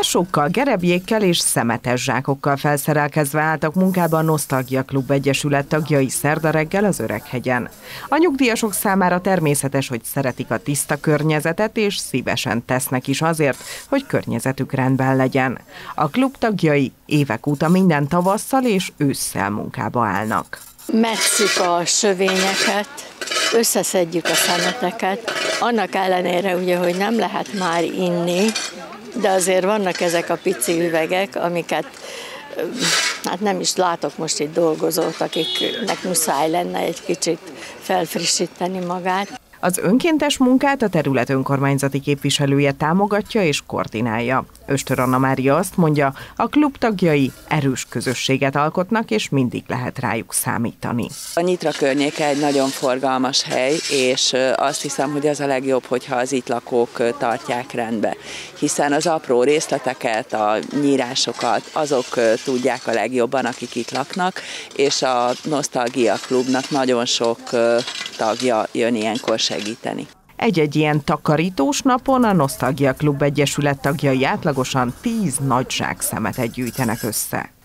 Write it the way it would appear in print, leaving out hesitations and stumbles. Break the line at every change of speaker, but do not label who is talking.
Másokkal, gerebjékkel és szemetes zsákokkal felszerelkezve álltak munkába a Nosztalgia Klub Egyesület tagjai szerda reggel az Öreghegyen. A nyugdíjasok számára természetes, hogy szeretik a tiszta környezetet, és szívesen tesznek is azért, hogy környezetük rendben legyen. A klub tagjai évek óta minden tavasszal és ősszel munkába állnak.
Metszük a sövényeket, összeszedjük a szemeteket, annak ellenére ugye, hogy nem lehet már inni, de azért vannak ezek a pici üvegek, amiket hát nem is látok most itt dolgozót, akiknek muszáj lenne egy kicsit felfrissíteni magát.
Az önkéntes munkát a terület önkormányzati képviselője támogatja és koordinálja. Östör Anna Mária azt mondja, a klub tagjai erős közösséget alkotnak, és mindig lehet rájuk számítani.
A Nyitra környéke egy nagyon forgalmas hely, és azt hiszem, hogy az a legjobb, hogyha az itt lakók tartják rendbe. Hiszen az apró részleteket, a nyírásokat azok tudják a legjobban, akik itt laknak, és a Nosztalgia Klubnak nagyon sok tagja jön ilyenkor segíteni.
Egy-egy ilyen takarítós napon a Nosztalgia Klub Egyesület tagjai átlagosan 10 nagy zsák szemetet gyűjtenek össze.